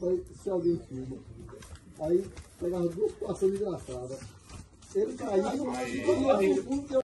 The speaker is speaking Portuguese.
se alguém filma. Aí pegava duas situações engraçadas. Ele caiu e